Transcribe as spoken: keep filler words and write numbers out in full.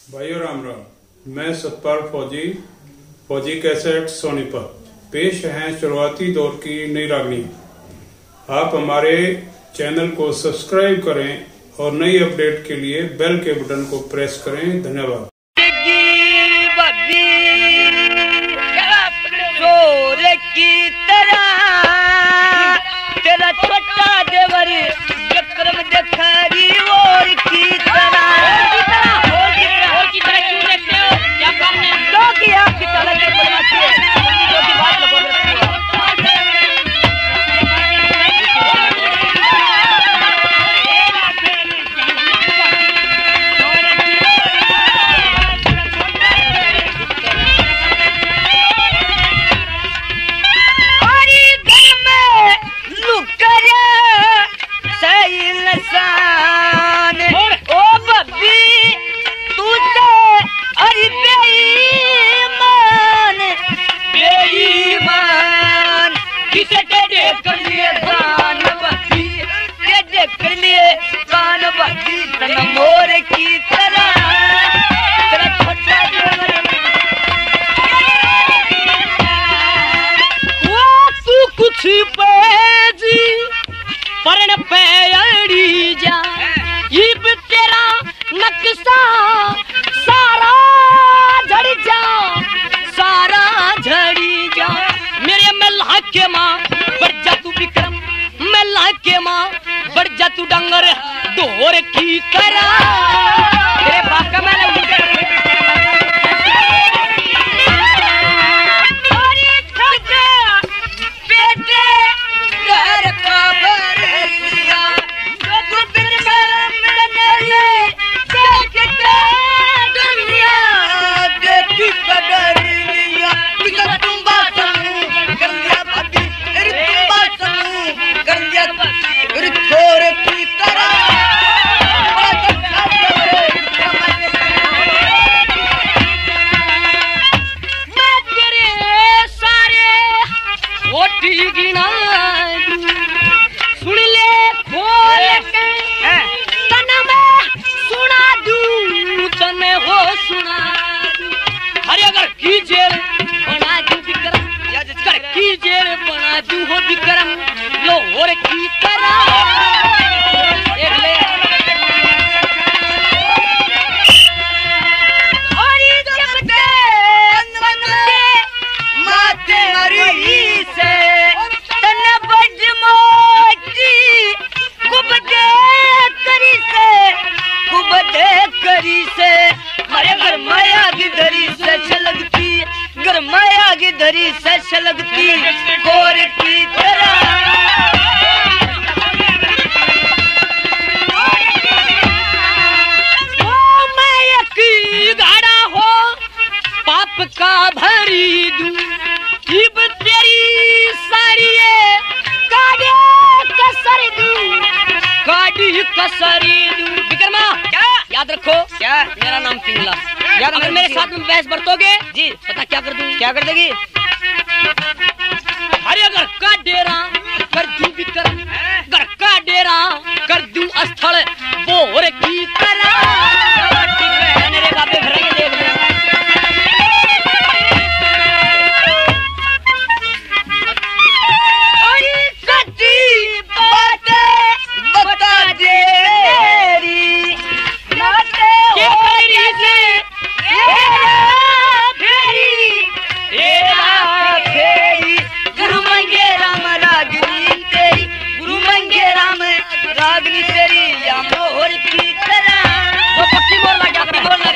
भाइयों राम राम, मैं सतपाल फौजी फौजी कैसेट सोनीपत पेश हैं शुरुआती दौर की नई रागनी। आप हमारे चैनल को सब्सक्राइब करें और नई अपडेट के लिए बेल के बटन को प्रेस करें। धन्यवाद। की तरह तेरा छोटा देवर विक्रम देखरी और की तरह और की तरह और की तरह क्यों देखते हो? क्या करने दो की आपकी तरह के बदमाशी है, दो की बात लगो रखती हो। मोर की तरह तेरा छोटा वो तू कुछ पेजी परण पैड़ी जा इब तेरा नक्शा सारा झड़ जा सारा झड़ी जा। मेरे मल्लाह के माँ बढ़ जा तू विक्रम, मल्लाह के माँ बढ़ जा तू डंगर डोर की तरह। तेरे बाप का मैंने विक्रम लोहर की तरह और जब माते मरी से तन बज मोटी कुबदे करी से कुबदे करी से मरे घर माया की धरी से छलकती घर माया की धरी से छलकती गोर की तरह। ओ मैं एक गाड़ा हो पाप का भरी दूं इब तेरी सारी गाड़ी कसर दूं गाड़ी कसरी दूं। विक्रमा क्या याद रखो, क्या मेरा नाम पिंगला याद, अगर मेरे साथ में बहस बरतोगे जी पता क्या कर दूं, क्या कर देगी? अरे अगर का डेरा कर दूं विक्रम, घर का डेरा कर दूं स्थल बोर की तरह। मेरे बाबे घर के देख ले और सच्ची बातें बता दे मेरी नाते हो से रागनी तेरी या मोहर की तरह। वो पक्की बोलना क्या बोलना